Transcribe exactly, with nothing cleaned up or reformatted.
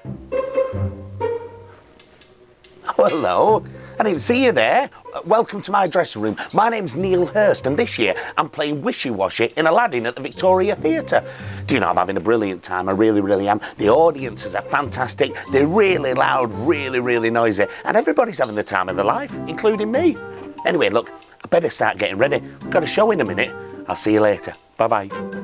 Oh, hello. I didn't see you there. Welcome to my dressing room. My name's Neil Hurst, and this year I'm playing Wishy-Washy in Aladdin at the Victoria Theatre. Do you know, I'm having a brilliant time. I really, really am. The audiences are fantastic. They're really loud, really, really noisy, and everybody's having the time of their life, including me. Anyway, look, I better start getting ready. I've got a show in a minute. I'll see you later. Bye-bye.